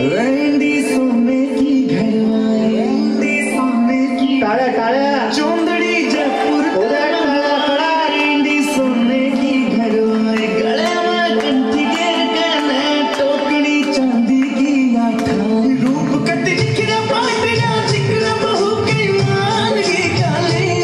Randy सोने की घरवाए, सोने की टाळ्या टाळ्या चोंदड़ी जयपुर खड़ा रैंडी सोने की घरवाए, गले में कंठी घेर के टोकरी चांदी की आठा, रूप कट जिकरा पाटना जिकरा बहू के मान की काली,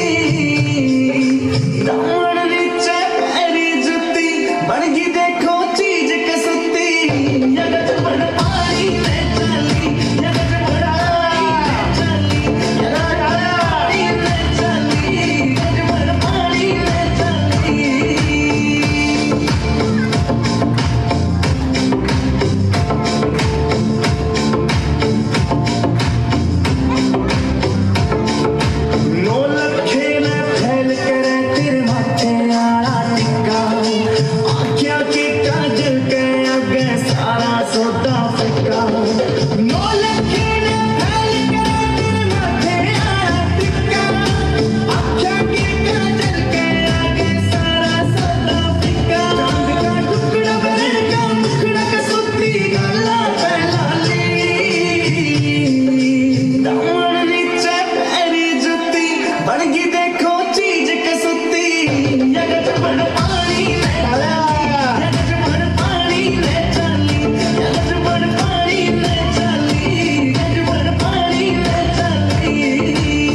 दामन नीचे पैरी जुती बनगी देखो चीज कसुती, जगत बड़ पानी में चली, जगत बड़ा चली, जगत पानी में चली, जगत बड़ पानी में चली। नो लखे न फैल करे तेरे माथे आला टिक्का, आँखियाँ की काजल के आगे सारा सौदा फिक्का। नो लखे न फैल करे तेरे माथे आला टिक्का, आँखियाँ की काजल के आगे सारा सौदा फिक्का। चांद का टुकड़ा बन का मुखड़ा कसुती गला पे लाली, दामन नीचे पैरी जुती बनगी देखो चीज कसुती, जगत बड़ पानी में चली, जगत बड़ पानी में चली, जगत बड़ पानी में चली, जगत बड़ पानी में चली।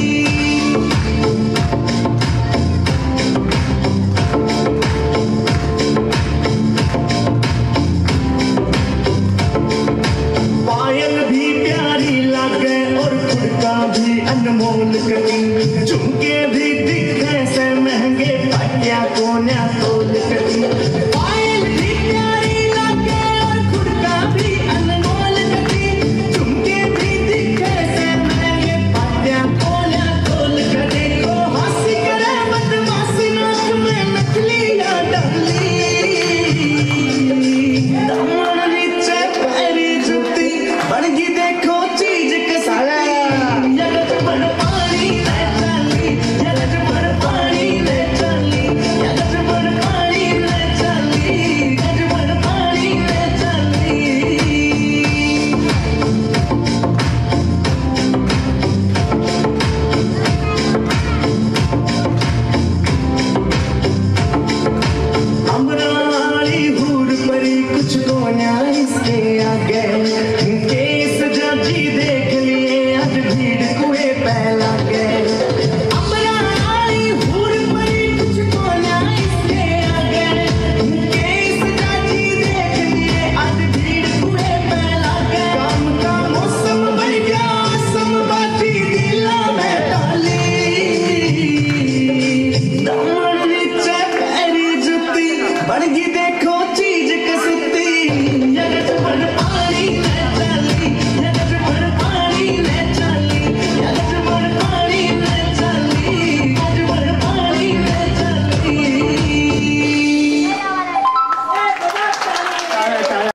पायल भी प्यारी लागे और खुड़का भी अनमोल करी, झुमके भी दिखे से महंगे पाटिया कोन्या तोल करी। पायल भी प्यारी लागे और खुड़का भी अनमोल करी, झुमके भी दिखे से महंगे पाटिया कोन्या तोल करी। ओ हंसी करे बदमाशी नाक में नकलियां डाली, दामन नीचे पैरी जुती बनगी देखो चीज कसाई, जगत बड़ पानी में चली, जगत बड़ पानी में चली, जगत बड़ पानी में चली, जगत बड़ पानी में चली। अमराली हूर परी कुछ गोन्या इसके,